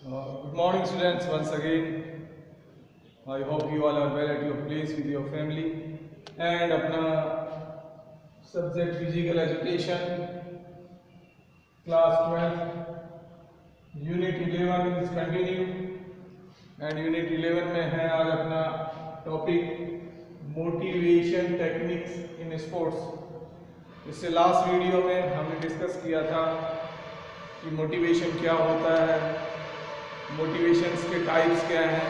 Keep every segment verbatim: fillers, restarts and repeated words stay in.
Uh, good morning, students. Once again, I hope you all are well at your place with your family. And अपना subject physical education, class twelve, unit eleven is continue. And unit eleven में है आज अपना topic motivation techniques in sports. इससे last video में हमने discuss किया था कि मोटिवेशन क्या होता है, मोटिवेशंस के टाइप्स क्या हैं।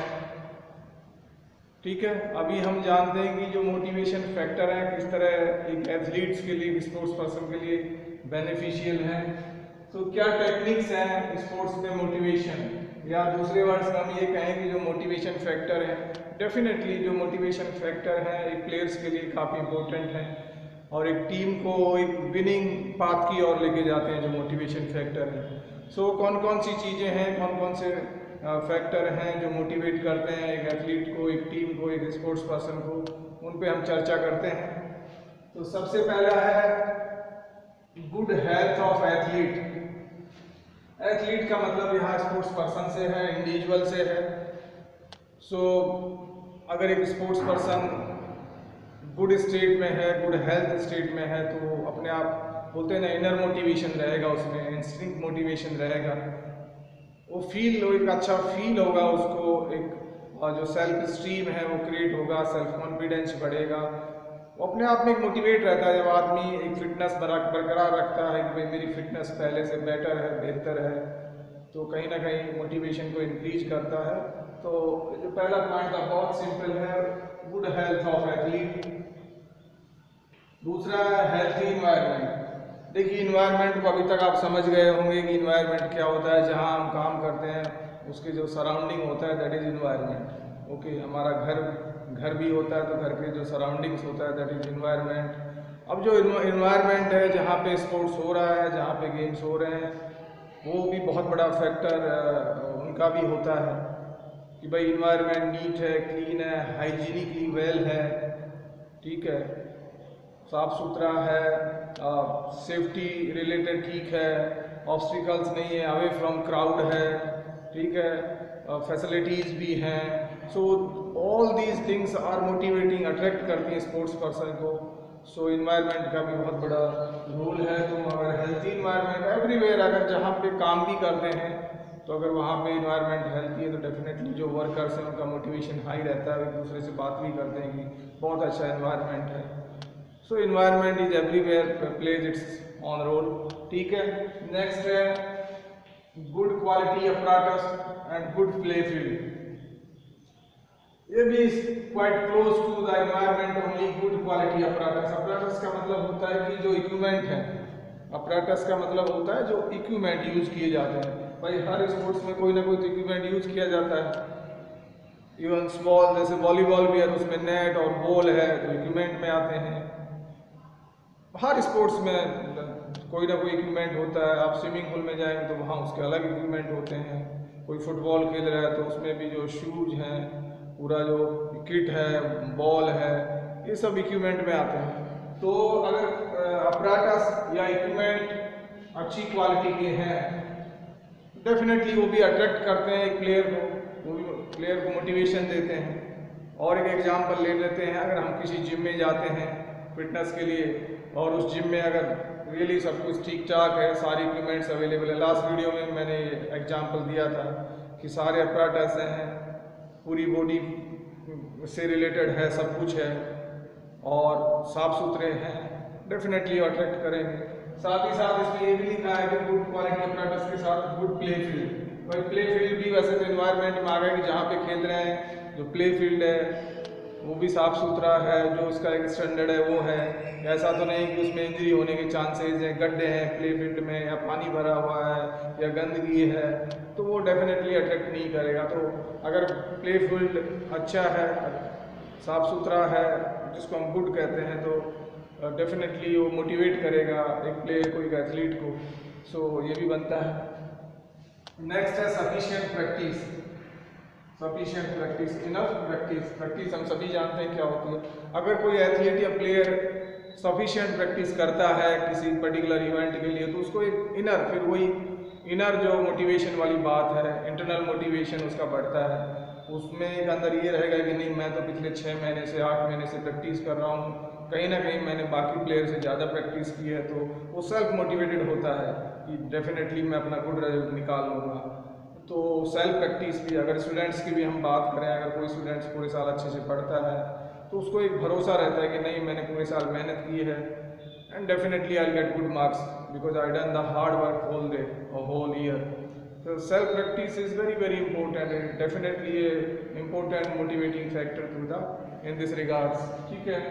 ठीक है, अभी हम जानते हैं कि जो मोटिवेशन फैक्टर है किस तरह एक एथलीट्स के लिए, स्पोर्ट्स पर्सन के लिए बेनिफिशियल हैं। तो क्या टेक्निक्स हैं स्पोर्ट्स में मोटिवेशन, या दूसरे वर्ड्स में हम ये कहें कि जो मोटिवेशन फैक्टर है, डेफिनेटली जो मोटिवेशन फैक्टर है एक प्लेयर्स के लिए काफ़ी इंपॉर्टेंट है और एक टीम को एक विनिंग पाथ की ओर लेके जाते हैं जो मोटिवेशन फैक्टर है। सो so, कौन कौन सी चीज़ें हैं, कौन कौन से फैक्टर हैं जो मोटिवेट करते हैं एक एथलीट को, एक टीम को, एक स्पोर्ट्स पर्सन को, उन पे हम चर्चा करते हैं। तो सबसे पहला है good health of athlete. Athlete का मतलब यहाँ स्पोर्ट्स पर्सन से है, इंडिविजुअल से है। सो so, अगर एक स्पोर्ट्स पर्सन गुड स्टेट में है, गुड हेल्थ स्टेट में है, तो अपने आप बोलते हैं ना, इनर मोटिवेशन रहेगा, उसमें इंस्टिंक्ट मोटिवेशन रहेगा, वो फील एक अच्छा फील होगा उसको, एक और जो सेल्फ स्टीम है वो क्रिएट होगा, सेल्फ कॉन्फिडेंस बढ़ेगा, वो अपने आप में एक मोटिवेट रहता है। जब आदमी एक फिटनेस बरकरार रखता है कि भाई मेरी फिटनेस पहले से बेटर है, बेहतर है, तो कहीं ना कहीं मोटिवेशन को इंक्रीज करता है। तो जो पहला पॉइंट था बहुत सिंपल है, गुड हेल्थ ऑफ एथलीट। दूसरा है हेल्थी इन्वायरमेंट। देखिए इन्वायरमेंट को अभी तक आप समझ गए होंगे कि इन्वायरमेंट क्या होता है, जहां हम काम करते हैं उसके जो सराउंडिंग होता है दैट इज़ इन्वायरमेंट। ओके, हमारा घर घर भी होता है तो घर के जो सराउंडिंग्स होता है दैट इज़ इन्वायरमेंट। अब जो इन्वायरमेंट है जहाँ पे स्पोर्ट्स हो रहा है, जहाँ पे गेम्स हो रहे हैं, वो भी बहुत बड़ा फैक्टर उनका भी होता है कि भाई इन्वायरमेंट नीट है, क्लीन है, हाइजीनिकली वेल है, ठीक है, साफ सुथरा है, सेफ्टी रिलेटेड ठीक है, ऑब्स्टिकल्स नहीं है, अवे फ्रॉम क्राउड है, ठीक है, फैसिलिटीज़ भी हैं। So all these things are motivating, attract करती हैं स्पोर्ट्स पर्सन को। सो इन्वायरमेंट का भी बहुत बड़ा रोल है। तो अगर हेल्थी इन्वायरमेंट एवरीवेयर, अगर जहाँ पे काम भी करते हैं तो अगर वहाँ पे इन्वायरमेंट हेल्थी है तो डेफिनेटली जो वर्कर्स हैं उनका मोटिवेशन हाई रहता है, एक दूसरे से बात भी करते हैं कि बहुत अच्छा इन्वायरमेंट है। So environment is everywhere plays it's on roll, ठीक है। नेक्स्ट है good quality apparatus and good play field. ये भी quite close to the environment, only good quality apparatus. Apparatus का मतलब होता है कि जो इक्विपमेंट है, अपराटस का मतलब होता है जो इक्विपमेंट यूज किए जाते हैं। भाई हर स्पोर्ट्स में कोई ना कोई तो इक्विपमेंट यूज किया जाता है, इवन स्मॉल जैसे वॉलीबॉल भी है तो उसमें नेट और बॉल है तो इक्विपमेंट में आते हैं। हर स्पोर्ट्स में कोई ना कोई इक्विपमेंट होता है। आप स्विमिंग पूल में जाएंगे तो वहाँ उसके अलग इक्विपमेंट होते हैं। कोई फुटबॉल खेल रहा है तो उसमें भी जो शूज हैं, पूरा जो किट है, बॉल है, ये सब इक्विपमेंट में आते हैं। तो अगर अपराटस या इक्विपमेंट अच्छी क्वालिटी के हैं डेफिनेटली वो भी अट्रैक्ट करते हैं एक प्लेयर को, वो भी प्लेयर को मोटिवेशन देते हैं। और एक एग्जाम्पल ले लेते हैं, अगर हम किसी जिम में जाते हैं फिटनेस के लिए और उस जिम में अगर रियली सब कुछ ठीक ठाक है, सारी इक्विपमेंट्स अवेलेबल है, लास्ट वीडियो में मैंने एग्जांपल दिया था कि सारे अपराटस हैं, पूरी बॉडी से रिलेटेड है, सब कुछ है और साफ सुथरे हैं, डेफिनेटली अट्रैक्ट करेंगे। साथ ही साथ इसमें ये भी लिखा है कि गुड क्वालिटी अपराटस के साथ गुड प्ले फील्ड। भाई प्ले फील्ड भी वैसे तो इन्वायरमेंट में आ गया कि जहाँ पे खेल रहे हैं, जो प्ले फील्ड है वो भी साफ़ सुथरा है, जो उसका एक स्टैंडर्ड है वो है। ऐसा तो नहीं कि उसमें इंजरी होने के चांसेस हैं, गड्ढे हैं प्ले फील्ड में, या पानी भरा हुआ है या गंदगी है, तो वो डेफिनेटली अट्रैक्ट नहीं करेगा। तो अगर प्ले फील्ड अच्छा है, साफ़ सुथरा है, जिसको हम गुड कहते हैं, तो डेफिनेटली वो मोटिवेट करेगा एक प्लेयर को, एक एथलीट को। सो ये भी बनता है। नेक्स्ट है sufficient practice. Sufficient practice, enough practice. Practice हम सभी जानते हैं क्या होती है। अगर कोई एथलीट या प्लेयर सफिशिएंट प्रैक्टिस करता है किसी पर्टिकुलर इवेंट के लिए, तो उसको एक इनर, फिर वही इनर जो मोटिवेशन वाली बात है, इंटरनल मोटिवेशन उसका बढ़ता है, उसमें एक अंदर ये रहेगा कि नहीं मैं तो पिछले छः महीने से आठ महीने से प्रैक्टिस कर रहा हूँ, कहीं ना कहीं मैंने बाकी प्लेयर से ज़्यादा प्रैक्टिस की है, तो वो सेल्फ मोटिवेटेड होता है कि डेफिनेटली मैं अपना गुड रिजल्ट निकाल लूँगा। तो सेल्फ प्रैक्टिस भी, अगर स्टूडेंट्स की भी हम बात करें, अगर कोई स्टूडेंट्स पूरे साल अच्छे से पढ़ता है तो उसको एक भरोसा रहता है कि नहीं मैंने पूरे साल मेहनत की है and definitely I get good marks because I done the hard work whole day और होल ईयर। तो self practice is very very important and definitely a important motivating factor to the in this regards. ठीक है,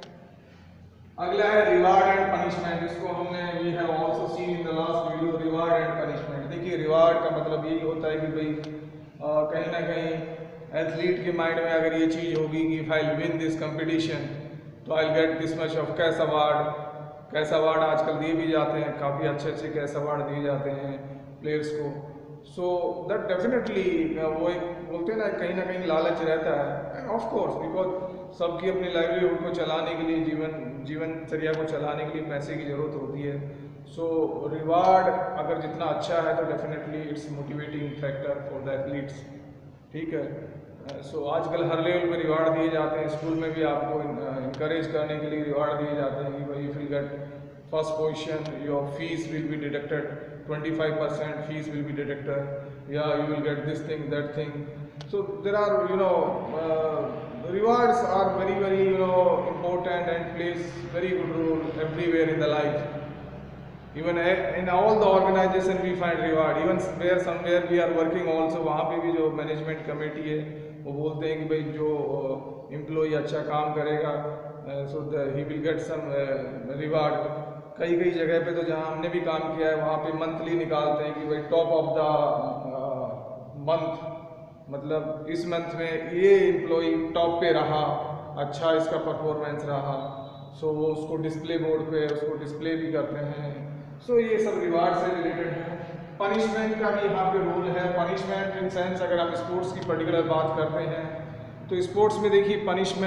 अगला है reward and punishment. इसको हमने we have also seen in the last video, reward and punishment. देखिए reward का मतलब यही होता है कि भाई आ, कहीं ना कहीं एथलीट के माइंड में अगर ये चीज़ होगी कि if I win this competition तो I get this much of cash award. Cash award आजकल दिए भी जाते हैं, काफ़ी अच्छे अच्छे कैश अवार्ड दिए जाते हैं प्लेयर्स को। सो दैट डेफिनेटली वो एक बोलते हैं ना कहीं ना कहीं लालच रहता है एंड ऑफ कोर्स बिकॉज सबकी अपनी लाइवलीहुड को चलाने के लिए, जीवन जीवनचर्या को चलाने के लिए पैसे की ज़रूरत होती है। सो so, रिवार्ड अगर जितना अच्छा है तो definitely it's motivating factor for the athletes. ठीक है, सो uh, so, आजकल हर लेवल पे रिवार्ड दिए जाते हैं। स्कूल में भी आपको इंकरेज करने के लिए रिवार्ड दिए जाते हैं कि भाई if you get first position your fees will be deducted, twenty five percent fees will be deducted, या you will get this thing that thing. So there are you know rewards are very very you know important and plays very good role everywhere in the life. Even in all the organization we find reward, even where somewhere we are working also, वहाँ पे भी जो management committee है वो बोलते हैं कि भाई जो एम्प्लॉय अच्छा काम करेगा so he will get some reward. कई कई जगह पे तो जहाँ हमने भी काम किया है वहाँ पे मंथली निकालते हैं कि भाई टॉप ऑफ द मंथ, मतलब इस मंथ में ये एम्प्लॉय टॉप पे रहा, अच्छा इसका परफॉर्मेंस रहा, सो वो उसको डिस्प्ले बोर्ड पे उसको डिस्प्ले भी करते हैं। सो ये सब रिवार्ड से रिलेटेड है। पनिशमेंट का भी यहाँ पे रोल है। पनिशमेंट इन सेंस अगर हम स्पोर्ट्स की पर्टिकुलर बात करते हैं तो स्पोर्ट्स में देखिए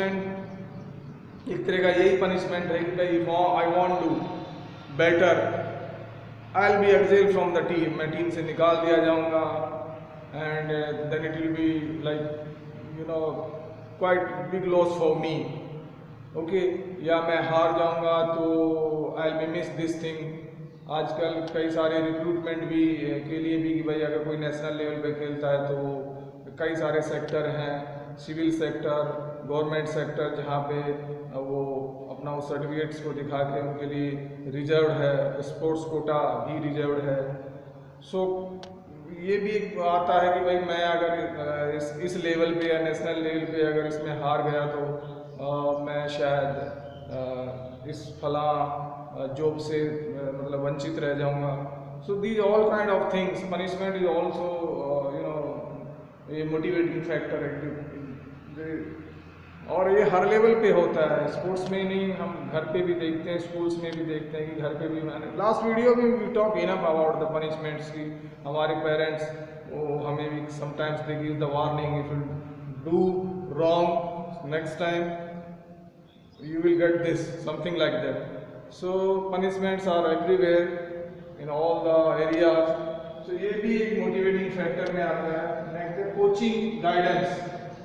पनिशमेंट एक तरह का यही पनिशमेंट है कि भाई I want to better I will be excel from the team, मैं टीम से निकाल दिया जाऊँगा and uh, then it will be like you know quite big loss for me, okay, या मैं हार जाऊंगा तो I will miss this thing. आजकल कई सारे रिक्रूटमेंट भी के लिए भी कि भाई अगर कोई नेशनल लेवल पे खेलता है तो कई सारे सेक्टर हैं, सिविल सेक्टर, गवर्नमेंट सेक्टर, जहाँ पे वो अपना वो सर्टिफिकेट्स को दिखा के उनके लिए रिजर्व है, स्पोर्ट्स कोटा भी रिजर्व है। सो so, ये भी एक आता है कि भाई मैं अगर इस इस लेवल पे या नेशनल लेवल पे अगर इसमें हार गया तो आ, मैं शायद आ, इस फला जॉब से आ, मतलब वंचित रह जाऊंगा। So these all kind of things, punishment is also you know ये मोटिवेटिंग फैक्टर है। और ये हर लेवल पे होता है, स्पोर्ट्स में नहीं, हम घर पे भी देखते हैं, स्कूल्स में भी देखते हैं कि घर पे भी। मैंने लास्ट वीडियो में we talk enough about the punishments की हमारे पेरेंट्स वो हमें भी समटाइम्स दे give the warning if you do wrong next time you will get this something like that. So punishments are everywhere in all the areas. सो ये भी एक मोटिवेटिंग फैक्टर में आता है। नेक्स्ट है कोचिंग गाइडेंस।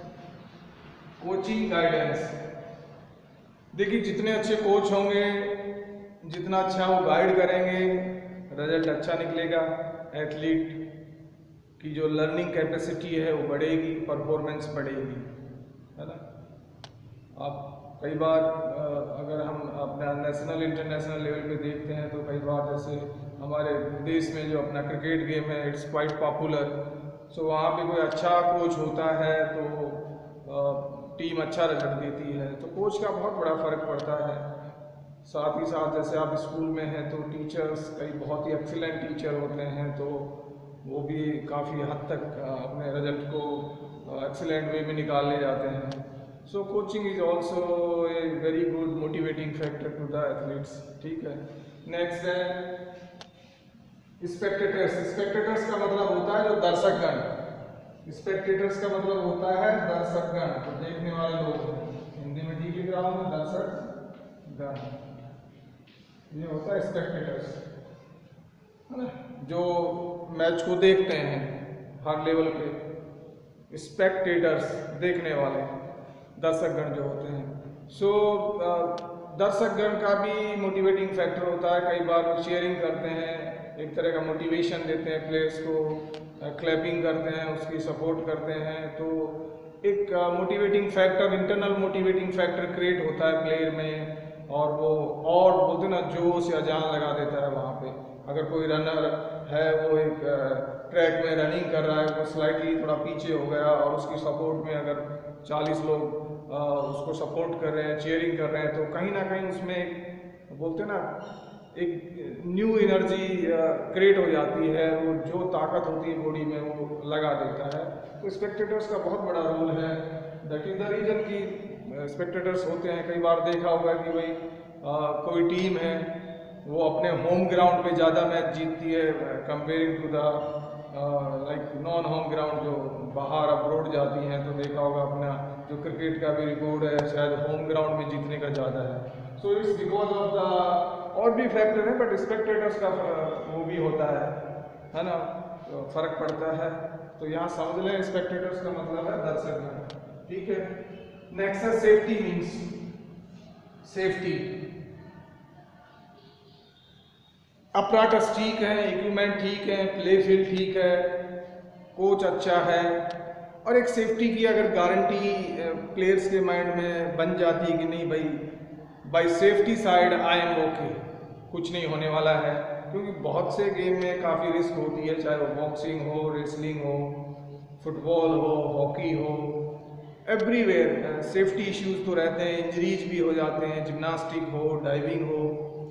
कोचिंग गाइडेंस, देखिए जितने अच्छे कोच होंगे, जितना अच्छा वो गाइड करेंगे, रिजल्ट अच्छा निकलेगा। एथलीट की जो लर्निंग कैपेसिटी है वो बढ़ेगी, परफॉर्मेंस बढ़ेगी, है ना। आप कई बार अगर हम अपना नेशनल इंटरनेशनल लेवल पे देखते हैं तो कई बार जैसे हमारे देश में जो अपना क्रिकेट गेम है इट्स क्वाइट पॉपुलर। सो वहाँ पे कोई अच्छा कोच होता है तो टीम अच्छा रिजल्ट देती है, तो कोच का बहुत बड़ा फ़र्क पड़ता है। साथ ही साथ जैसे आप स्कूल में हैं तो टीचर्स कई बहुत ही एक्सीलेंट टीचर होते हैं, तो वो भी काफ़ी हद तक अपने रिजल्ट को एक्सीलेंट वे में निकाल ले जाते हैं। So coaching is also a very good motivating factor to the athletes. ठीक है, नेक्स्ट है स्पेक्टेटर्स। स्पेक्टेटर्स का मतलब होता है जो दर्शकगण। स्पेक्टेटर्स का मतलब होता है दर्शकगण, तो देखने वाले लोग। हिंदी में ठीक लिख रहा हूँ मैं, दर्शकगण, ये होता है स्पेक्टेटर्स, है ना। जो मैच को देखते हैं हर लेवल पे, स्पेक्टेटर्स देखने वाले दर्शकगण जो होते हैं। सो so, दर्शकगण का भी मोटिवेटिंग फैक्टर होता है। कई बार वो चीयरिंग करते हैं, एक तरह का मोटिवेशन देते हैं प्लेयर्स को, क्लैपिंग करते हैं, उसकी सपोर्ट करते हैं। तो एक motivating factor, internal motivating factor create होता है प्लेयर में, और वो और बोलते ना जोश या जान लगा देता है वहाँ पे। अगर कोई रनर है, वो एक ट्रैक में रनिंग कर रहा है, वो स्लाइटली थोड़ा पीछे हो गया और उसकी सपोर्ट में अगर चालीस लोग आ, उसको सपोर्ट कर रहे हैं, चीयरिंग कर रहे हैं, तो कहीं ना कहीं उसमें बोलते ना एक न्यू एनर्जी क्रिएट हो जाती है। वो जो ताकत होती है बॉडी में वो लगा देता है। तो स्पेक्टेटर्स का बहुत बड़ा रोल है। दैट इज द रीजन कि स्पेक्टेटर्स होते हैं। कई बार देखा होगा कि भाई आ, कोई टीम है, वो अपने होम ग्राउंड पे ज़्यादा मैच जीतती है comparing to the like non home ground जो बाहर अब्रोड जाती हैं। तो देखा होगा अपना जो क्रिकेट का भी रिकॉर्ड है शायद होम ग्राउंड में जीतने का ज़्यादा है। So it's because of the और भी फैक्टर है, बट स्पेक्टेटर्स का वो भी होता है है ना, तो फर्क पड़ता है। तो यहाँ समझ लें स्पेक्टेटर्स का मतलब है दर्शक। ठीक है, नेक्स्ट है सेफ्टी मीन्स सेफ्टी। अपराटस ठीक है, इक्विपमेंट ठीक है, प्ले फील्ड ठीक है, कोच अच्छा है, और एक सेफ्टी की अगर गारंटी प्लेयर्स के माइंड में बन जाती है कि नहीं भाई by safety side I am okay, कुछ नहीं होने वाला है। क्योंकि बहुत से गेम में काफ़ी रिस्क होती है, चाहे वो बॉक्सिंग हो, रेसलिंग हो, फुटबॉल हो, हॉकी हो, एवरीवेयर सेफ्टी इश्यूज तो रहते हैं, इंजरीज भी हो जाते हैं, जिम्नास्टिक हो, डाइविंग हो।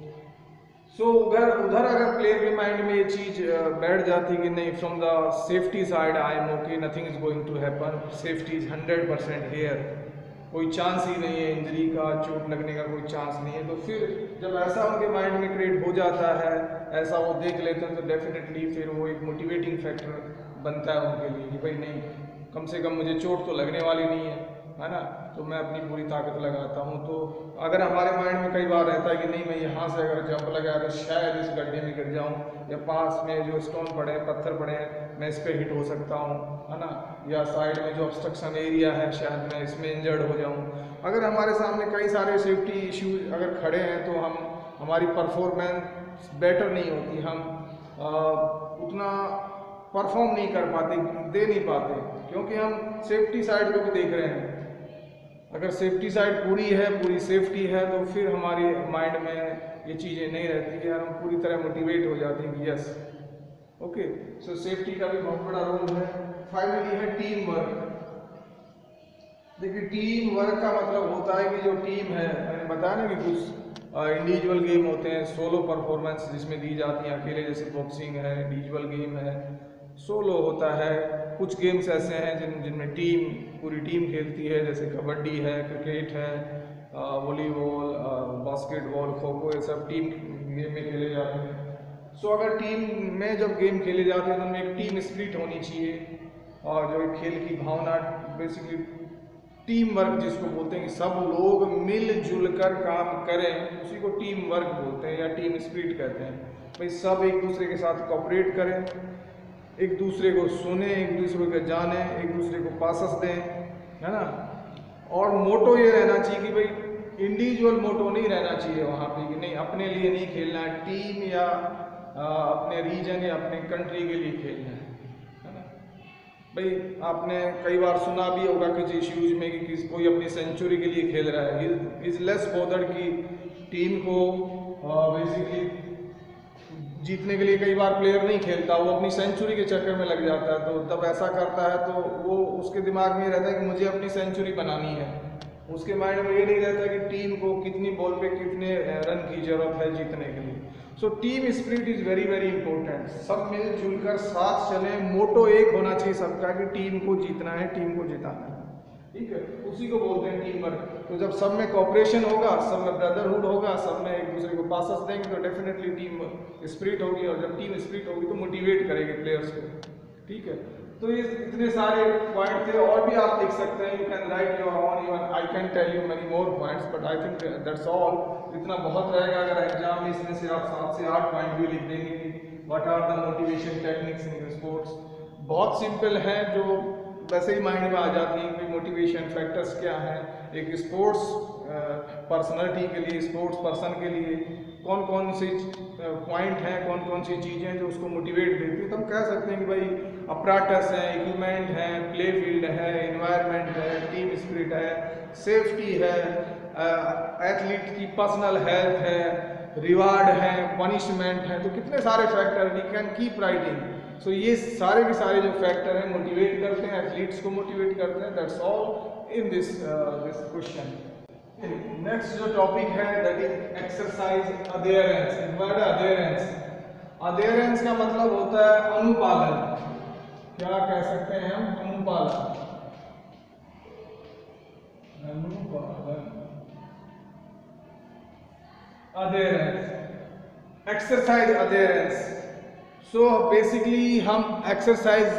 सो so, उधर उधर अगर प्लेयर के माइंड में ये चीज़ बैठ जाती कि नहीं from the safety side I am okay, nothing is going to happen, safety is hundred percent here, कोई चांस ही नहीं है इंजरी का, चोट लगने का कोई चांस नहीं है। तो फिर जब ऐसा उनके माइंड में क्रिएट हो जाता है, ऐसा वो देख लेते हैं, तो डेफिनेटली फिर वो एक मोटिवेटिंग फैक्टर बनता है उनके लिए कि भाई नहीं, कम से कम मुझे चोट तो लगने वाली नहीं है, है ना, तो मैं अपनी पूरी ताकत लगाता हूँ। तो अगर हमारे माइंड में कई बार रहता है कि नहीं मैं यहाँ से अगर जंप लगा तो शायद इस गड्ढे में गिर जाऊँ, या पास में जो स्टोन पड़े हैं, पत्थर पड़े हैं, मैं इस पर हिट हो सकता हूँ, है ना, या साइड में जो ऑब्स्ट्रक्शन एरिया है शायद मैं इसमें इंजर्ड हो जाऊँ। अगर हमारे सामने कई सारे सेफ्टी इश्यूज अगर खड़े हैं तो हम हमारी परफॉर्मेंस बेटर नहीं होती, हम आ, उतना परफॉर्म नहीं कर पाते, दे नहीं पाते, क्योंकि हम सेफ्टी साइड को भी देख रहे हैं। अगर सेफ्टी साइड पूरी है, पूरी सेफ्टी है, तो फिर हमारी माइंड में ये चीज़ें नहीं रहती है, हम पूरी तरह मोटिवेट हो जाते हैं कि यस ओके। सो सेफ्टी का भी बहुत बड़ा रोल है। फाइनली है टीम वर्क। देखिए टीम वर्क का मतलब होता है कि जो टीम है, मैंने बताया ना कि कुछ इंडिविजुअल गेम होते हैं, सोलो परफॉर्मेंस जिसमें दी जाती है अकेले, जैसे बॉक्सिंग है, इंडिविजुअल गेम है, सोलो होता है। कुछ गेम्स ऐसे हैं जिन जिनमें टीम पूरी टीम खेलती है, जैसे कबड्डी है, क्रिकेट है, वॉलीबॉल, बास्केटबॉल, खो खो, ये सब टीम गेम में खेले जाते हैं। सो so, अगर टीम में जब गेम खेले जाते हैं तो उनमें एक टीम स्पिरिट होनी चाहिए, और जो एक खेल की भावना, बेसिकली टीम वर्क जिसको बोलते हैं कि सब लोग मिलजुल कर काम करें, उसी को टीम वर्क बोलते हैं या टीम स्पिरिट कहते हैं। भाई सब एक दूसरे के साथ कोऑपरेट करें, एक दूसरे को सुने, एक दूसरे को जाने, एक दूसरे को पासस दें, है ना। और मोटो ये रहना चाहिए कि भाई इंडिविजुअल मोटो नहीं रहना चाहिए वहाँ पे कि नहीं अपने लिए नहीं खेलना है, टीम या आ, अपने रीजन या अपने कंट्री के लिए खेलना है, है ना। भाई आपने कई बार सुना भी होगा किसी इश्यूज में कि किस कोई अपनी सेंचुरी के लिए खेल रहा है, इज लेस बॉदर्ड की टीम को बेसिकली जीतने के लिए कई बार प्लेयर नहीं खेलता, वो अपनी सेंचुरी के चक्कर में लग जाता है। तो तब ऐसा करता है तो वो उसके दिमाग में रहता है कि मुझे अपनी सेंचुरी बनानी है, उसके माइंड में ये नहीं रहता कि टीम को कितनी बॉल पे कितने रन की जरूरत है जीतने के लिए। So team spirit is very very important. सब मिलजुल कर साथ चलें, मोटो एक होना चाहिए सबका कि टीम को जीतना है, टीम को जिताना है, ठीक है, उसी को बोलते हैं टीम वर्क। तो जब सब में कोऑपरेशन होगा, सब में ब्रदरहुड होगा, सब में एक दूसरे को पासस देंगे, तो डेफिनेटली टीम स्पिरिट होगी, और जब टीम स्पिरिट होगी तो मोटिवेट करेगी प्लेयर्स को, ठीक है। तो ये इतने सारे पॉइंट थे, और भी आप लिख सकते हैं, you can write your own, even I can tell you many more points, but I think that's all. इतना बहुत रहेगा, अगर एग्जाम में इसमें से आप सात से आठ पॉइंट भी लिख देंगे कि what are the motivation techniques in sports. बहुत सिंपल है, जो वैसे ही माइंड में आ जाती है कि मोटिवेशन फैक्टर्स क्या हैं एक स्पोर्ट्स पर्सनालिटी के लिए, स्पोर्ट्स पर्सन के लिए कौन कौन सी पॉइंट हैं, कौन कौन सी चीज़ें हैं जो उसको मोटिवेट देती है। तो हम कह सकते हैं कि भाई अपराटस है, इक्विपमेंट है, प्ले फील्ड है, इन्वायरमेंट है, टीम स्पिरिट है, सेफ्टी है, एथलीट की पर्सनल हेल्थ है, रिवार्ड है, पनिशमेंट है। तो कितने सारे factor, we can keep writing. So ये सारे के सारे जो फैक्टर हैं मोटिवेट करते हैं, एथलीट्स को मोटिवेट करते हैं। That's all in this this question. Next जो टॉपिक है that is exercise adherence. Word adherence, adherence का मतलब होता है अनुपालन। क्या कह सकते हैं हम? अनुपालन। अनुपालन, adherence, exercise adherence. So basically हम एक्सरसाइज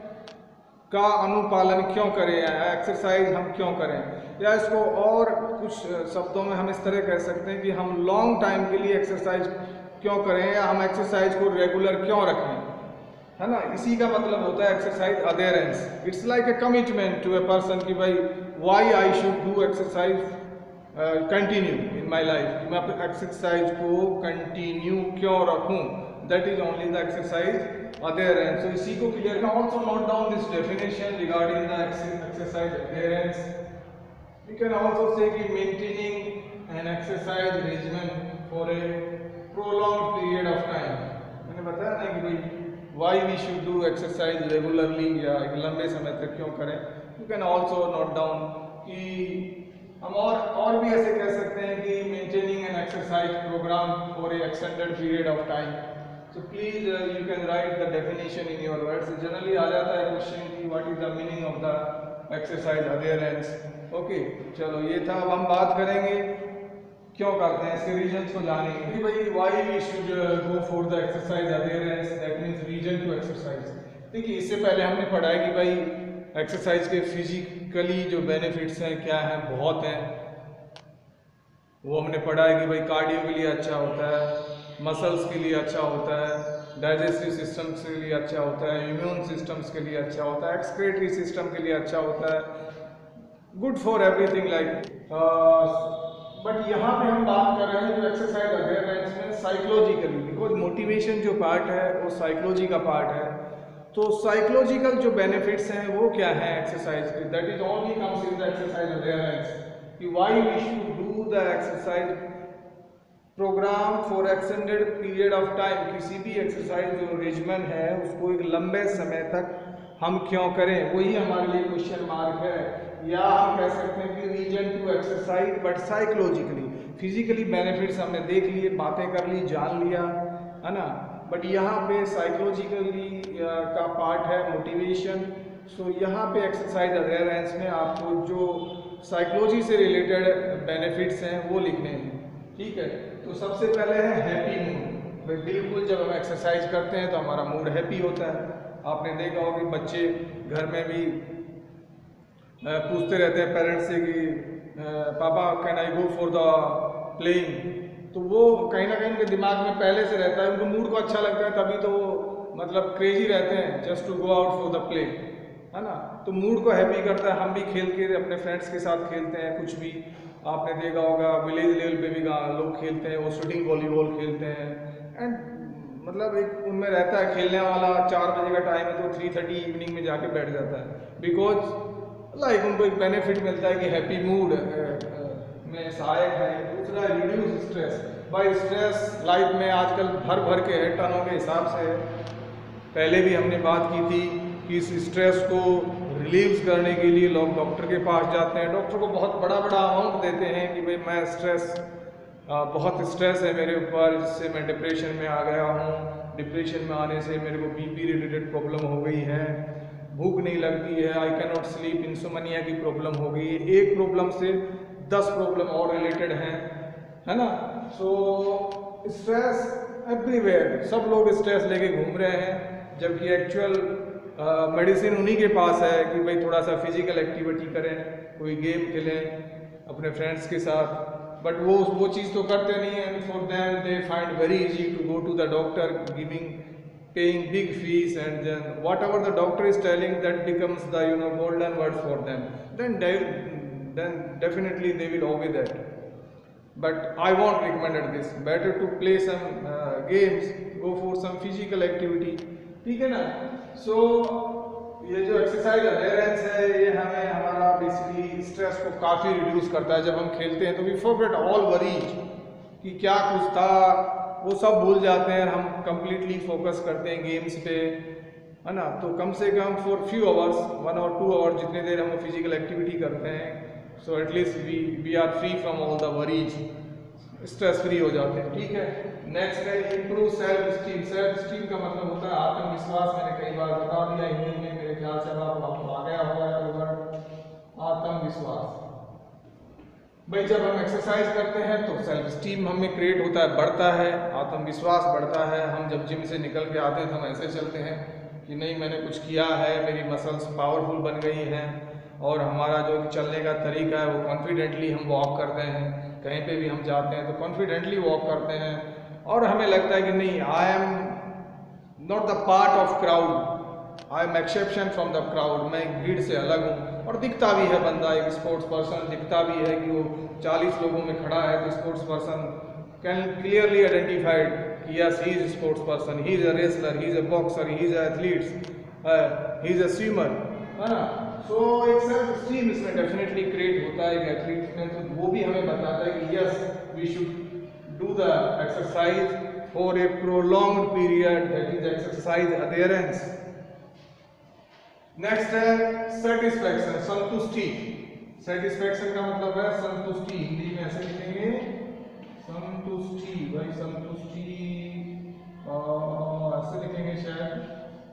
का अनुपालन क्यों करें, या एक्सरसाइज हम क्यों करें, या इसको और कुछ शब्दों में हम इस तरह कह सकते हैं कि हम लॉन्ग टाइम के लिए एक्सरसाइज क्यों करें, या हम एक्सरसाइज को रेगुलर क्यों रखें, है ना। इसी का मतलब होता है exercise adherence. It's like a commitment to a person कि भाई why I should do exercise continue in my life, मैं एक्सरसाइज को कंटिन्यू क्यों रखूं। That is only the exercise adherence. तो इसी को क्लियर कर, also note down this definition regarding the exercise adherence. You can also say कि maintaining an exercise regimen for a prolonged period of time। मैंने बताया ना कि भाई why we should do exercise regularly, या एक लंबे समय तक क्यों करें। You can also note down कि हम और और भी ऐसे कह सकते हैं कि maintaining an exercise program for a extended period of time। So please uh, you can write the definition in your words। Generally आ जाता है क्वेश्चन कि what is the meaning of the exercise adherence। Okay okay, चलो ये था। अब हम बात करेंगे क्यों करते हैं, इसके रीजंस को जानेंगे कि भाई why we should go for the exercise adherence, that means reason to exercise. देखिए इससे पहले हमने पढ़ा है कि भाई एक्सरसाइज के फिजिकली जो बेनिफिट्स हैं क्या हैं, बहुत हैं। वो हमने पढ़ा है कि भाई कार्डियो के लिए अच्छा होता है, मसल्स के लिए अच्छा होता है, डाइजेस्टिव सिस्टम्स के लिए अच्छा होता है, इम्यून सिस्टम्स के लिए अच्छा होता है, एक्सक्रीटरी सिस्टम के लिए अच्छा होता है, good for everything like. But यहाँ पे हम बात कर रहे हैं जो एक्सरसाइज अधेरेंस में साइकोलॉजिकली, बिकॉज मोटिवेशन जो पार्ट है वो साइकोलॉजी का पार्ट है। तो साइकोलॉजिकल जो बेनिफिट्स हैं वो क्या है एक्सरसाइज के, that is only comes in the exercise adherence. कि why we should do the exercise program for extended period of time. किसी भी एक्सरसाइज जो रेजिमेंट है उसको एक लंबे समय तक हम क्यों करें, वही हमारे लिए क्वेश्चन मार्क है। या हम कह सकते हैं कि reason to exercise but psychologically. Physically benefits हमने देख लिए, बातें कर ली, जान लिया, है ना। बट यहाँ पे साइकोलॉजिकली का पार्ट है मोटिवेशन। सो यहाँ पे एक्सरसाइज अधेरेंस में आपको जो साइकोलॉजी से रिलेटेड बेनिफिट्स हैं वो लिखने हैं, ठीक है। तो सबसे पहले है हैप्पी मूड। भाई बिल्कुल जब हम एक्सरसाइज करते हैं तो हमारा मूड हैप्पी होता है। आपने देखा होगा कि बच्चे घर में भी पूछते रहते हैं पेरेंट्स से कि पापा can I go for the playing. तो वो कहीं ना कहीं उनके दिमाग में पहले से रहता है, उनको मूड को अच्छा लगता है, तभी तो वो मतलब क्रेजी रहते हैं just to go out for the play, है ना। तो मूड को हैप्पी करता है। हम भी खेल के अपने फ्रेंड्स के साथ खेलते हैं, कुछ भी आपने देखा होगा विलेज लेवल पे भी लोग खेलते हैं, वो शूटिंग वॉलीबॉल खेलते हैं। एंड मतलब एक उनमें रहता है खेलने वाला, चार बजे का टाइम है तो थ्री थर्टी इवनिंग में जाके बैठ जाता है, बिकॉज लाइक उनको एक बेनिफिट मिलता है कि हैप्पी मूड में सहायक है। दूसरा रिड्यूस स्ट्रेस। भाई स्ट्रेस लाइफ में आजकल भर भर के है, टनों के हिसाब से। पहले भी हमने बात की थी कि इस स्ट्रेस को रिलीव करने के लिए लोग डॉक्टर के पास जाते हैं, डॉक्टर को बहुत बड़ा बड़ा अमाउंट देते हैं कि भाई मैं स्ट्रेस बहुत स्ट्रेस है मेरे ऊपर, जिससे मैं डिप्रेशन में आ गया हूँ, डिप्रेशन में आने से मेरे को बीपी रिलेटेड प्रॉब्लम हो गई है, भूख नहीं लगती है, I can not sleep, insomnia की प्रॉब्लम हो गई है। एक प्रॉब्लम से दस प्रॉब्लम और रिलेटेड हैं, है ना। सो स्ट्रेस एवरीवेयर, सब लोग स्ट्रेस लेके घूम रहे हैं, जबकि एक्चुअल मेडिसिन उन्हीं के पास है कि भाई थोड़ा सा फिजिकल एक्टिविटी करें, कोई गेम खेलें अपने फ्रेंड्स के साथ। बट वो वो चीज़ तो करते नहीं हैं। For them they find very easy to go to the doctor giving paying big fees, and then whatever the doctor is telling, that becomes the you know golden word for them. Then they, then definitely they will obey that. But I won't recommend this. Better to play some uh, games, go for some physical activity. ठीक है ना? So ये जो exercise awareness है, ये हमें हमारा basically stress को काफ़ी रिड्यूस करता है. जब हम खेलते हैं तो वी फॉरगेट ऑल वरीज कि क्या कुछ था, वो सब भूल जाते हैं. हम कंप्लीटली फोकस करते हैं गेम्स पे, है ना? तो कम से कम फॉर फ्यू आवर्स, वन और टू आवर्स, जितने देर हम फिजिकल एक्टिविटी करते हैं, so at least we we are free from all the worries, stress free हो जाते हैं. ठीक है. नेक्स्ट है improve self esteem. Self esteem का मतलब होता है आत्मविश्वास. मैंने कई बार बता दिया हिंदी में, मेरे ख्याल से अब आपको आ गया होगा वर्ड आत्मविश्वास. भाई जब हम एक्सरसाइज करते हैं तो सेल्फ स्टीम हमें क्रिएट होता है, बढ़ता है, आत्मविश्वास बढ़ता है. हम जब जिम से निकल के आते हैं तो हम ऐसे चलते हैं कि नहीं मैंने कुछ किया है, मेरी मसल्स पावरफुल बन गई हैं, और हमारा जो चलने का तरीका है वो कॉन्फिडेंटली हम वॉक करते हैं. कहीं पे भी हम जाते हैं तो कॉन्फिडेंटली वॉक करते हैं, और हमें लगता है कि नहीं, I am not the part of crowd, I am exception from the crowd. मैं भीड़ से अलग हूँ. और दिखता भी है बंदा, एक स्पोर्ट्स पर्सन दिखता भी है कि वो चालीस लोगों में खड़ा है तो sports person can clearly identified कि yes he is sports person, he is a wrestler, he is a boxer, he is a athlete, he is a swimmer, है ना? सो so, एक सेल्फ स्टीम इसमें डेफिनेटली क्रिएट होता है एक athlete में. तो वो भी हमें बताता है कि yes we should do the exercise for a prolonged period, that is exercise adherence. Next है सेटिस्फैक्शन, संतुष्टि. सेटिस्फैक्शन का मतलब है संतुष्टि. हिंदी में ऐसे लिखेंगे संतुष्टि. भाई संतुष्टि ऐसे लिखेंगे शायद,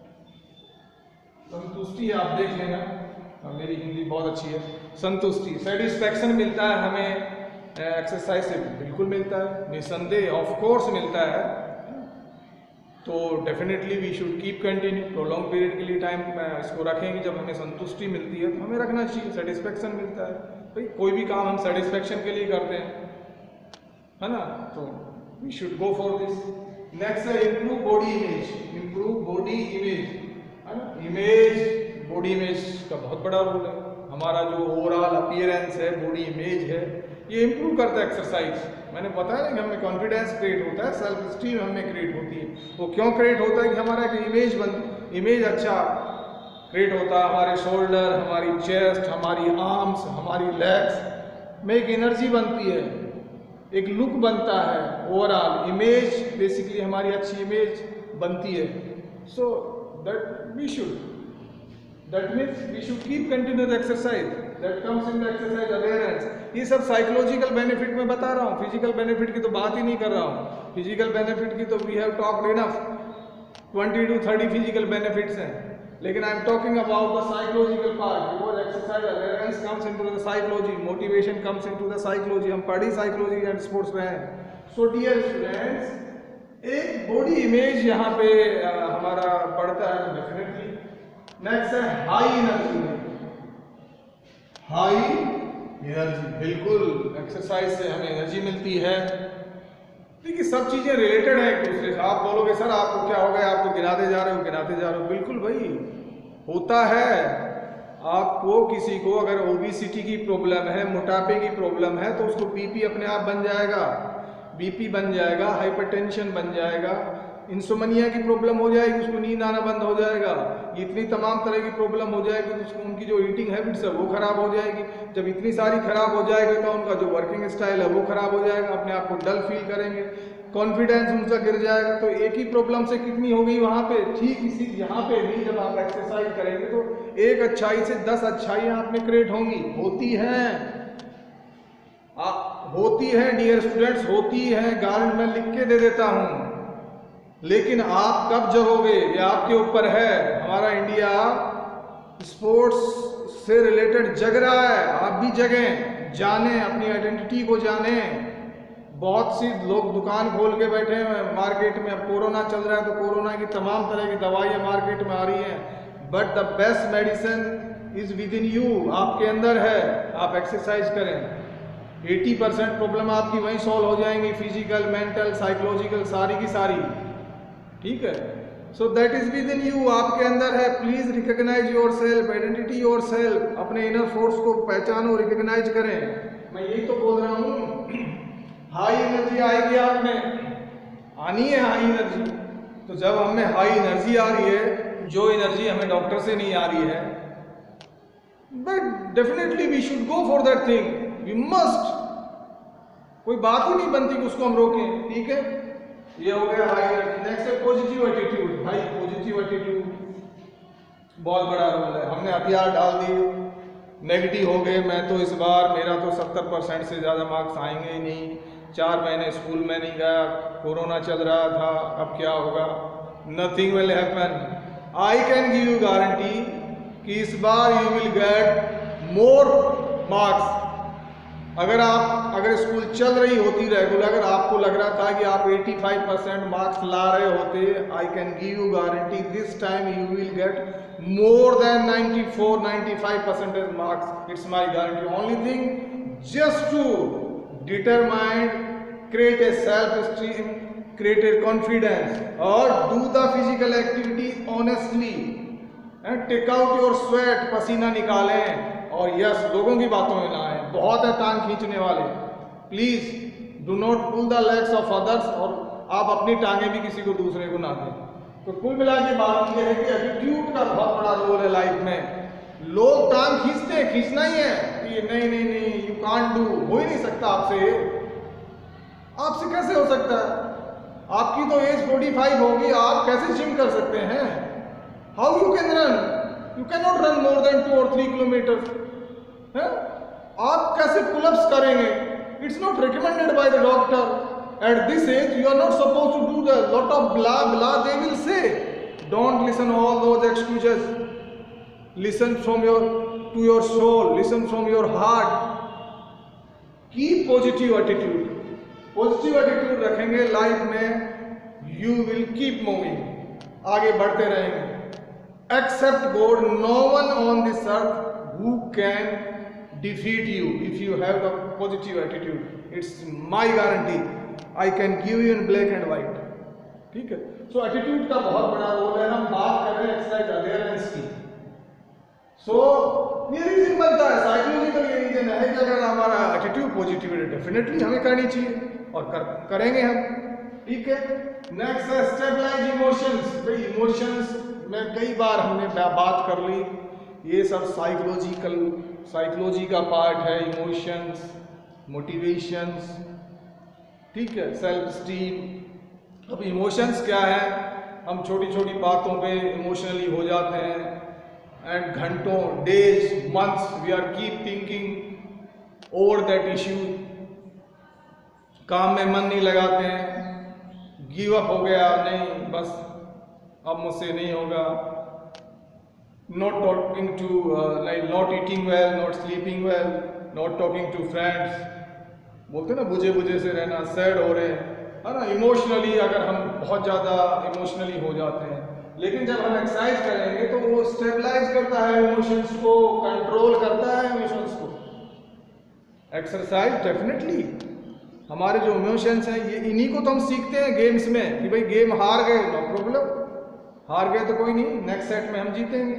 संतुष्टि आप देख लेना, मेरी हिंदी बहुत अच्छी है. संतुष्टि, सेटिस्फैक्शन मिलता है हमें एक्सरसाइज से, बिल्कुल मिलता है, निसंदेह, ऑफ कोर्स मिलता है. तो definitely we should keep continue. Prolong period के लिए टाइम इसको रखेंगे. जब हमें संतुष्टि मिलती है तो हमें रखना चाहिए. सेटिस्फैक्शन मिलता है, भाई कोई भी काम हम सेटिस्फैक्शन के लिए करते हैं, है ना? तो we should go for this. Next है improve body image. Improve body image, है ना? इमेज, बॉडी इमेज का बहुत बड़ा रोल है. हमारा जो ओवरऑल अपीयरेंस है, बॉडी इमेज है, ये इम्प्रूव करता है एक्सरसाइज. मैंने बताया ना कि हमें कॉन्फिडेंस क्रिएट होता है, सेल्फ स्टीम हमें क्रिएट होती है. वो क्यों क्रिएट होता है कि हमारा एक इमेज बन इमेज अच्छा क्रिएट होता है. हमारे शोल्डर, हमारी चेस्ट, हमारी आर्म्स, हमारी लेग्स में एक एनर्जी बनती है, एक लुक बनता है. ओवरऑल इमेज बेसिकली हमारी अच्छी इमेज बनती है. So that we should, that means we should keep continue the exercise. That comes in the exercise adherence. ये सब साइकोलॉजिकल बेनिफिट में बता रहा हूँ, फिजिकल बेनिफिट की तो बात ही नहीं कर रहा हूँ. फिजिकल बेनिफिट की तो we have talked enough, twenty to thirty physical benefits हैं, लेकिन I am talking about the psychological part. Because exercise adherence comes into the psychology, motivation comes into the psychology. हम पढ़ी साइकोलॉजी एंड स्पोर्ट्स में हैं. So dear students, एक body image यहाँ पे आ, हमारा बढ़ता है डेफिनेटली. नेक्स्ट है हाई एनर्जी. हाई एनर्जी, बिल्कुल एक्सरसाइज से हमें एनर्जी मिलती है. देखिए सब चीजें रिलेटेड है एक दूसरे से. आप बोलोगे सर आपको क्या हो गया, आप तो गिनाते जा रहे हो गिनाते जा रहे हो. बिल्कुल भाई होता है. आपको किसी को अगर ओबेसिटी की प्रॉब्लम है, मोटापे की प्रॉब्लम है, तो उसको बीपी अपने आप बन जाएगा, बीपी बन जाएगा, हाइपरटेंशन बन जाएगा, इंसोमनिया की प्रॉब्लम हो जाएगी, उसको नींद आना बंद हो जाएगा, इतनी तमाम तरह की प्रॉब्लम हो जाएगी. तो उसको उनकी जो ईटिंग हैबिट्स है वो खराब हो जाएगी. जब इतनी सारी खराब हो जाएगी तो उनका जो वर्किंग स्टाइल है वो खराब हो जाएगा, अपने आप को डल फील करेंगे, कॉन्फिडेंस उनका गिर जाएगा. तो एक ही प्रॉब्लम से कितनी हो गई वहाँ पे. ठीक इसी यहाँ पे भी जब आप एक्सरसाइज करेंगे तो एक अच्छाई से दस अच्छाइयाँ आप में क्रिएट होंगी, होती हैं, होती है डियर स्टूडेंट्स, होती है. गारंट मैं लिख के दे देता हूँ, लेकिन आप कब जगोगे ये आपके ऊपर है. हमारा इंडिया स्पोर्ट्स से रिलेटेड जग रहा है, आप भी जगें, जाने अपनी आइडेंटिटी को जाने. बहुत सी लोग दुकान खोल के बैठे हैं मार्केट में. अब कोरोना चल रहा है तो कोरोना की तमाम तरह की दवाइयाँ मार्केट में आ रही हैं, but the best medicine is within you, आपके अंदर है. आप एक्सरसाइज करें, अस्सी परसेंट प्रॉब्लम आपकी वहीं सॉल्व हो जाएंगी, फिजिकल, मेंटल, साइकोलॉजिकल, सारी की सारी. ठीक है. So that is within you, आपके अंदर है। Please recognise yourself, identity yourself, अपने इनर फोर्स को पहचानो, रिकॉग्नाइज करें। मैं यही तो बोल रहा हूँ, हाई एनर्जी आएगी आप में, आनी है हाई एनर्जी। तो जब हमें हाई एनर्जी आ रही है, जो एनर्जी हमें डॉक्टर से नहीं आ रही है, but definitely we should go for that thing, we must. कोई बात ही नहीं बनती कि उसको हम रोकें, ठीक है। ये हो गया हाई एनर्जी। नेक्स्ट है पॉजिटिव एटीट्यूड। भाई पॉजिटिव एटीट्यूड बहुत बड़ा रोल है। हमने हथियार डाल दिए, नेगेटिव हो गए, मैं तो इस बार मेरा तो सत्तर परसेंट से ज़्यादा मार्क्स आएंगे ही नहीं, चार महीने स्कूल में नहीं गया, कोरोना चल रहा था, अब क्या होगा, nothing will happen. I can give you guarantee कि इस बार you will get more marks. अगर आप अगर स्कूल चल रही होती रेगुलर, अगर आपको लग रहा था कि आप पचासी परसेंट मार्क्स ला रहे होते, I can give you guarantee this time you will get more than ninety four ninety five percentage marks. It's my guarantee. Only thing just to determine, create a self esteem, create a confidence, or do the physical activity honestly and take out your sweat, पसीना निकालें, और yes लोगों की बातों में ना आए। बहुत है टांग खींचने वाले, please do not pull the legs of others, और आप अपनी टांगें भी किसी को दूसरे को ना दें। तो कुल मिला के बात यह है कि एटीट्यूड का बहुत बड़ा रोल है लाइफ में। लोग टांग खींचते हैं, खींचना ही है कि नहीं नहीं नहीं यू कांट डू, हो ही नहीं सकता आपसे। आपसे कैसे हो सकता है? आपकी तो एज पैंतालीस होगी, आप कैसे जिम कर सकते हैं? How you can run? You can not run more than two और थ्री किलोमीटर। आप कैसे पुलअप्स करेंगे? It's not recommended by the doctor. At this age you are not suppose to do the lot of blah blah they will say. Don't listen all those excuses, listen from your to your soul, listen from your heart. Keep positive attitude. पॉजिटिव एटीट्यूड रखेंगे life में, you will keep moving, आगे बढ़ते रहेंगे। Except God, no one on this earth who can defeat you if you have the positive attitude. It's my guarantee, I can give you in black and white, ठीक है। सो attitude का बहुत बड़ा role है। हम बात कर रहे हैं एक्सरसाइज अवेयरनेस की। सो ये रीजन बनता है, साइकोलॉजिकल ये रीजन है कि अगर हमारा एटीट्यूड पॉजिटिव है, डेफिनेटली हमें करनी चाहिए और कर, करेंगे हम, ठीक है। नेक्स्ट है स्टेबलाइज इमोशंस। भाई इमोशंस में कई बार हमने बात कर ली, ये सब साइकोलॉजिकल साइकोलॉजी का पार्ट है। इमोशंस, मोटिवेशंस, ठीक है, सेल्फ स्टीम। अब इमोशंस क्या है? हम छोटी छोटी बातों पे इमोशनली हो जाते हैं, एंड घंटों, days, months we are keep thinking over that issue. काम में मन नहीं लगाते हैं, गिव अप हो गया, नहीं बस अब मुझसे नहीं होगा। Not talking to like not eating well, not sleeping well, not talking to friends, बोलते ना बुझे बुझे से रहना, सैड हो रहे हैं, है ना। इमोशनली अगर हम बहुत ज़्यादा इमोशनली हो जाते हैं, लेकिन जब हम एक्सरसाइज करेंगे तो वो स्टेबलाइज करता है इमोशंस को, कंट्रोल करता है इमोशंस को। एक्सरसाइज डेफिनेटली हमारे जो इमोशंस हैं, ये इन्हीं को तो हम सीखते हैं गेम्स में कि भाई गेम हार गए, नो प्रॉब्लम, हार गए तो कोई नहीं, नेक्स्ट सेट में हम जीतेंगे,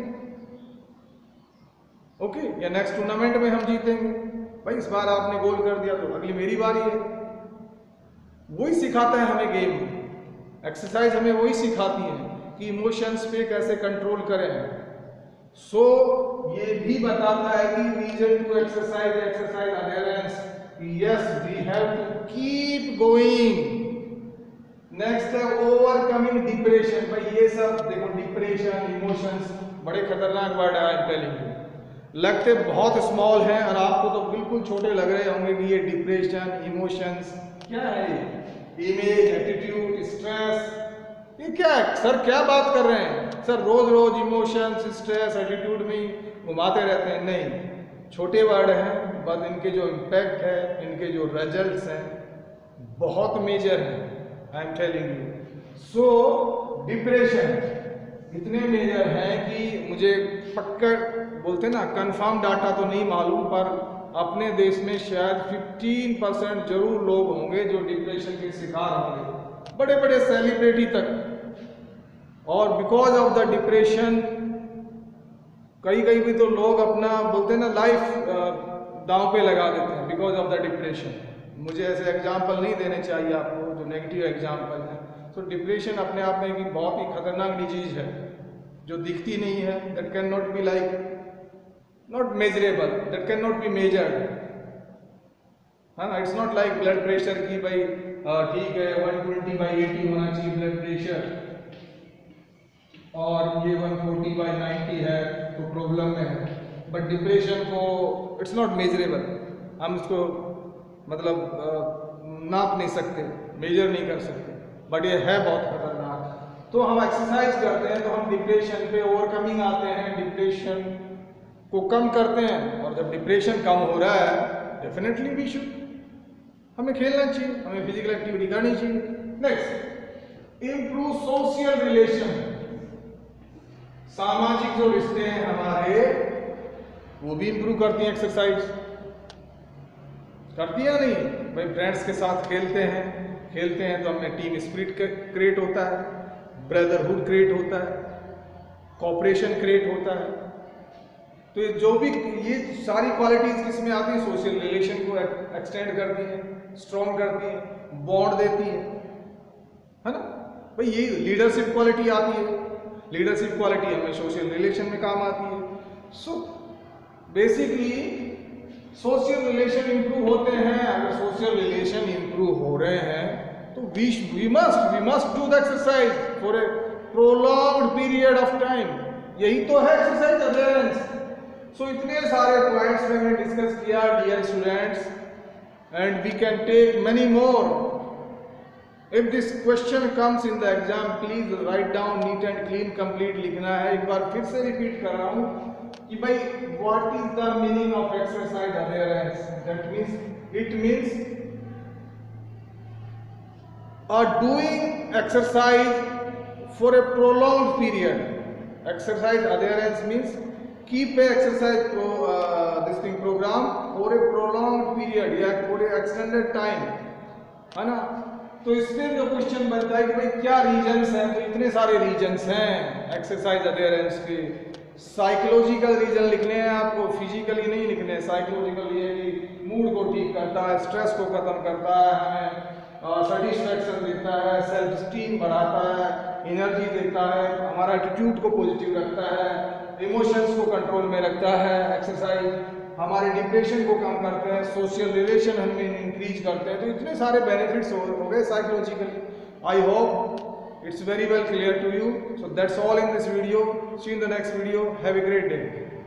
ओके, या नेक्स्ट टूर्नामेंट में हम जीतेंगे। भाई इस बार आपने गोल कर दिया तो अगली मेरी बारी है। वही सिखाता है हमें गेम, एक्सरसाइज हमें वही सिखाती है कि इमोशंस पे कैसे कंट्रोल करें। सो so, ये भी बताता है कि reason to exercise exercise awareness, yes we have to keep going. Next है ओवरकमिंग डिप्रेशन। भाई ये सब देखो, डिप्रेशन, इमोशंस बड़े खतरनाक वर्ड है, आई एम टेलिंग यू। लगते बहुत स्मॉल हैं और आपको तो बिल्कुल छोटे लग रहे होंगे कि ये डिप्रेशन, इमोशंस क्या है, ये इमेज, एटीट्यूड, स्ट्रेस, ये क्या है सर, क्या बात कर रहे हैं सर, रोज रोज इमोशंस, स्ट्रेस, एटीट्यूड में घुमाते रहते हैं। नहीं, छोटे वर्ड हैं, बस इनके जो इम्पैक्ट है, इनके जो रिजल्ट्स हैं बहुत मेजर हैं, I am telling you. So depression इतने मेजर हैं कि मुझे पक्का बोलते ना कंफर्म डाटा तो नहीं मालूम, पर अपने देश में शायद पंद्रह परसेंट जरूर लोग होंगे जो डिप्रेशन के शिकार होंगे, बड़े बड़े सेलिब्रिटी तक। और बिकॉज ऑफ द डिप्रेशन कई कई भी तो लोग अपना बोलते हैं ना लाइफ दांव पे लगा देते हैं बिकॉज ऑफ द डिप्रेशन। मुझे ऐसे एग्जाम्पल नहीं देने चाहिए आपको जो नेगेटिव एग्जाम्पल है। तो डिप्रेशन अपने आप में एक बहुत ही खतरनाक डिजीज है जो दिखती नहीं है, that can not be like not measurable, that can not be measured, है ना। It's not like blood pressure की भाई ठीक है वन ट्वेंटी बाई एटी होना चाहिए ब्लड प्रेशर और ये वन फोर्टी बाई नाइन्टी है तो प्रॉब्लम में है। बट डिप्रेशन को इट्स नॉट मेजरेबल, हम इसको मतलब नाप नहीं सकते, मेजर नहीं कर सकते, बट ये है बहुत खतरनाक। तो हम एक्सरसाइज करते हैं तो हम डिप्रेशन पे ओवरकमिंग आते हैं, डिप्रेशन को कम करते हैं। और जब डिप्रेशन कम हो रहा है डेफिनेटली वी शुड, हमें खेलना चाहिए, हमें फिजिकल एक्टिविटी करनी चाहिए। नेक्स्ट, इम्प्रूव सोशल रिलेशन, सामाजिक जो रिश्ते हैं हमारे वो भी इंप्रूव करती हैं एक्सरसाइज, करती है नहीं भाई। फ्रेंड्स के साथ खेलते हैं खेलते हैं तो हमें टीम स्पिरिट क्रिएट होता है, ब्रदरहुड क्रिएट होता है, कोऑपरेशन क्रिएट होता है। तो ये जो भी ये सारी क्वालिटीज किसमें आती है, सोशल रिलेशन को एक्सटेंड करती हैं, स्ट्रॉन्ग करती हैं, बॉन्ड देती है, है ना भाई। ये लीडरशिप क्वालिटी आती है, लीडरशिप क्वालिटी हमें सोशल रिलेशन में काम आती है। So basically social relation improve होते हैं। अगर सोशल रिलेशन इंप्रूव हो रहे हैं तो we we must we must do the exercise for a prolonged period of time. यही तो है एक्सरसाइज अवेयरनेस। सो इतने सारे पॉइंट्स मैंने डिस्कस किया dear students, and we can take many more. If this question comes in the exam please write down neat and clean, complete लिखना है। एक बार फिर से रिपीट कर रहा हूं कि भाई what is the meaning of exercise awareness. That means it means uh doing exercise for a prolonged period. Exercise awareness means keep a exercise this thing programme for a prolonged period या for a extended time, है ना। तो इसमें जो question बनता है कि भाई क्या रीजंस हैं, तो इतने सारे रीजंस हैं एक्सरसाइज अवेयरनेस के। साइकोलॉजिकल रीजन लिखने हैं आपको, फिजिकली नहीं लिखने हैं। साइकोलॉजिकल ये कि मूड को ठीक करता है, स्ट्रेस को खत्म करता है, हमें सेटिस्फैक्शन देता है, सेल्फ स्टीम बढ़ाता है, एनर्जी देता है, हमारा एटीट्यूड को पॉजिटिव रखता है, इमोशंस को कंट्रोल में रखता है। एक्सरसाइज हमारे डिप्रेशन को कम करते हैं, सोशल रिलेशन हमें इंक्रीज करते हैं। तो इतने सारे बेनिफिट्स हो गए psychologically. I hope it's very well clear to you. So that's all in this video. See you in the next video. Have a great day.